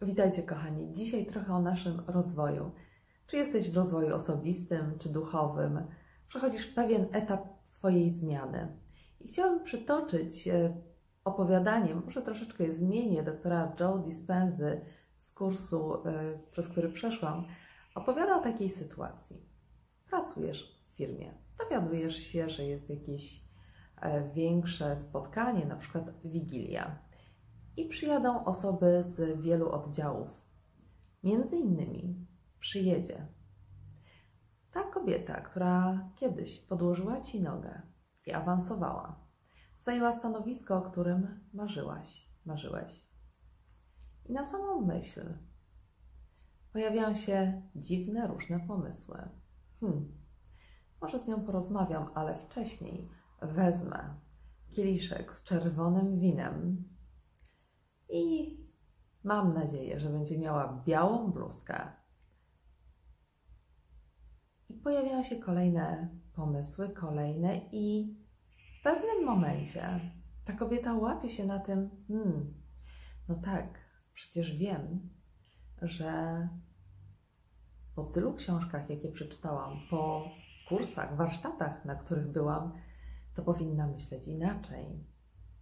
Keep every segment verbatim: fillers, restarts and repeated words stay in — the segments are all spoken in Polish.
Witajcie kochani, dzisiaj trochę o naszym rozwoju. Czy jesteś w rozwoju osobistym, czy duchowym? Przechodzisz pewien etap swojej zmiany. I chciałabym przytoczyć opowiadaniem, może troszeczkę je zmienię, doktora Joe Dispensy z kursu, przez który przeszłam, opowiada o takiej sytuacji. Pracujesz w firmie, dowiadujesz się, że jest jakieś większe spotkanie, na przykład wigilia. I przyjadą osoby z wielu oddziałów. Między innymi przyjedzie ta kobieta, która kiedyś podłożyła Ci nogę i awansowała. Zajęła stanowisko, o którym marzyłaś, marzyłeś. I na samą myśl pojawiają się dziwne, różne pomysły. Hmm, może z nią porozmawiam, ale wcześniej wezmę kieliszek z czerwonym winem i mam nadzieję, że będzie miała białą bluzkę. I pojawiają się kolejne pomysły, kolejne i w pewnym momencie ta kobieta łapie się na tym, hmm, no tak, przecież wiem, że po tylu książkach, jakie przeczytałam, po kursach, warsztatach, na których byłam, to powinna myśleć inaczej.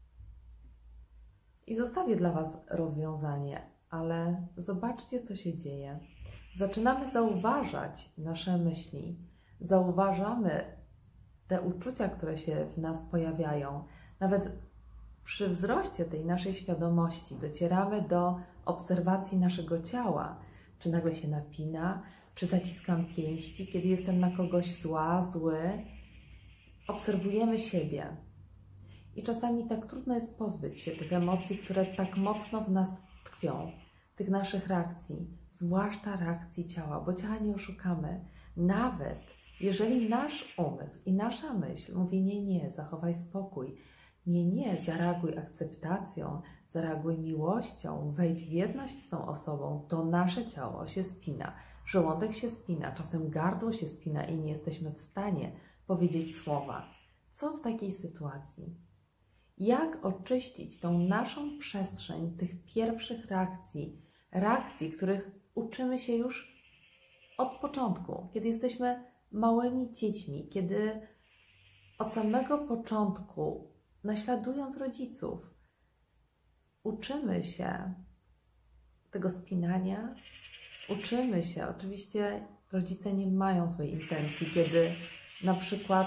I zostawię dla Was rozwiązanie, ale zobaczcie, co się dzieje. Zaczynamy zauważać nasze myśli, zauważamy te uczucia, które się w nas pojawiają. Nawet przy wzroście tej naszej świadomości docieramy do obserwacji naszego ciała. Czy nagle się napina, czy zaciskam pięści, kiedy jestem na kogoś zła, zły. Obserwujemy siebie. I czasami tak trudno jest pozbyć się tych emocji, które tak mocno w nas tkwią, tych naszych reakcji, zwłaszcza reakcji ciała, bo ciała nie oszukamy. Nawet jeżeli nasz umysł i nasza myśl mówi nie, nie, zachowaj spokój, nie, nie, zareaguj akceptacją, zareaguj miłością, wejdź w jedność z tą osobą, to nasze ciało się spina, żołądek się spina, czasem gardło się spina i nie jesteśmy w stanie powiedzieć słowa. Co w takiej sytuacji? Jak oczyścić tą naszą przestrzeń tych pierwszych reakcji, reakcji, których uczymy się już od początku, kiedy jesteśmy małymi dziećmi, kiedy od samego początku, naśladując rodziców, uczymy się tego spinania, uczymy się, oczywiście rodzice nie mają złej intencji, kiedy na przykład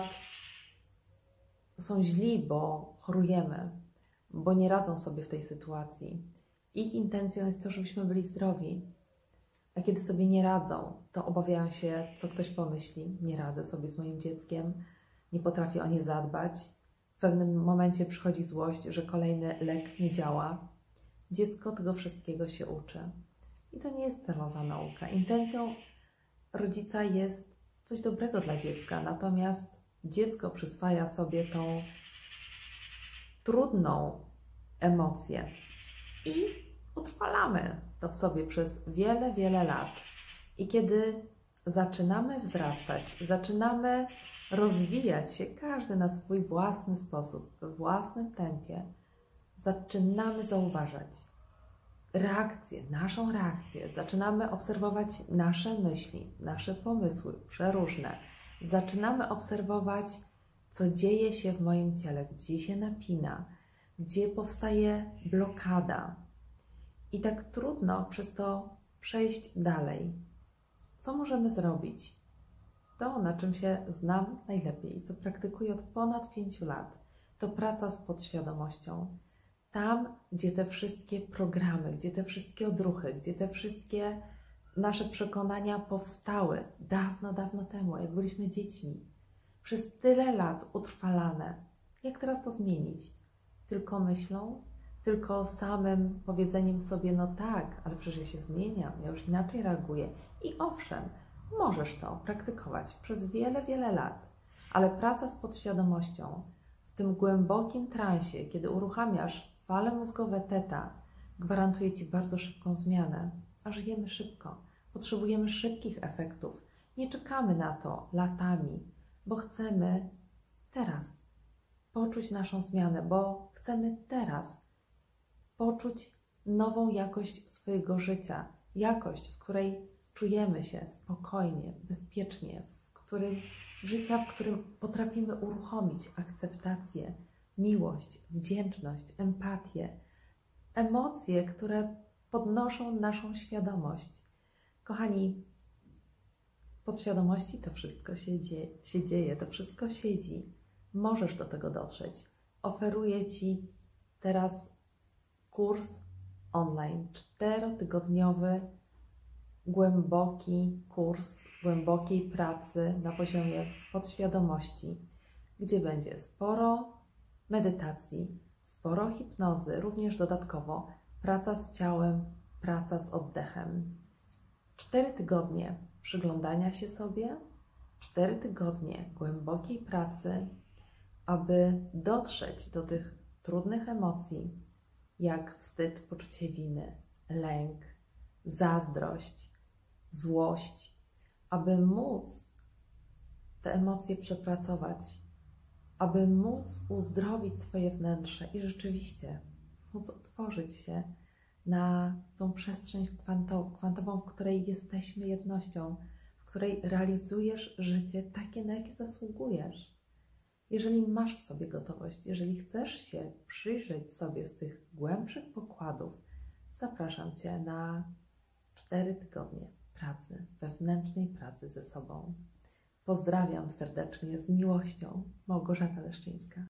są źli, bo chorujemy, bo nie radzą sobie w tej sytuacji. Ich intencją jest to, żebyśmy byli zdrowi. A kiedy sobie nie radzą, to obawiają się, co ktoś pomyśli. Nie radzę sobie z moim dzieckiem, nie potrafię o nie zadbać. W pewnym momencie przychodzi złość, że kolejny lek nie działa. Dziecko tego wszystkiego się uczy. I to nie jest celowa nauka. Intencją rodzica jest coś dobrego dla dziecka, natomiast dziecko przyswaja sobie tą trudną emocję i utrwalamy to w sobie przez wiele, wiele lat. I kiedy zaczynamy wzrastać, zaczynamy rozwijać się, każdy na swój własny sposób, w własnym tempie, zaczynamy zauważać reakcję, naszą reakcję, zaczynamy obserwować nasze myśli, nasze pomysły przeróżne. Zaczynamy obserwować, co dzieje się w moim ciele, gdzie się napina, gdzie powstaje blokada. I tak trudno przez to przejść dalej. Co możemy zrobić? To, na czym się znam najlepiej i co praktykuję od ponad pięciu lat, to praca z podświadomością. Tam, gdzie te wszystkie programy, gdzie te wszystkie odruchy, gdzie te wszystkie nasze przekonania powstały dawno, dawno temu, jak byliśmy dziećmi. Przez tyle lat utrwalane. Jak teraz to zmienić? Tylko myślą? Tylko samym powiedzeniem sobie, no tak, ale przecież ja się zmieniam, ja już inaczej reaguję. I owszem, możesz to praktykować przez wiele, wiele lat. Ale praca z podświadomością, w tym głębokim transie, kiedy uruchamiasz fale mózgowe teta, gwarantuje Ci bardzo szybką zmianę. A żyjemy szybko. Potrzebujemy szybkich efektów. Nie czekamy na to latami, bo chcemy teraz poczuć naszą zmianę, bo chcemy teraz poczuć nową jakość swojego życia, jakość, w której czujemy się spokojnie, bezpiecznie, w którym życia, w którym potrafimy uruchomić akceptację, miłość, wdzięczność, empatię, emocje, które podnoszą naszą świadomość. Kochani, w podświadomości to wszystko się dzieje, się dzieje, to wszystko siedzi. Możesz do tego dotrzeć. Oferuję Ci teraz kurs online, czterotygodniowy, głęboki kurs głębokiej pracy na poziomie podświadomości, gdzie będzie sporo medytacji, sporo hipnozy, również dodatkowo praca z ciałem, praca z oddechem. Cztery tygodnie przyglądania się sobie, cztery tygodnie głębokiej pracy, aby dotrzeć do tych trudnych emocji, jak wstyd, poczucie winy, lęk, zazdrość, złość, aby móc te emocje przepracować, aby móc uzdrowić swoje wnętrze i rzeczywiście móc otworzyć się na tą przestrzeń kwantową, w której jesteśmy jednością, w której realizujesz życie takie, na jakie zasługujesz. Jeżeli masz w sobie gotowość, jeżeli chcesz się przyjrzeć sobie z tych głębszych pokładów, zapraszam Cię na cztery tygodnie pracy, wewnętrznej pracy ze sobą. Pozdrawiam serdecznie, z miłością, Małgorzata Leszczyńska.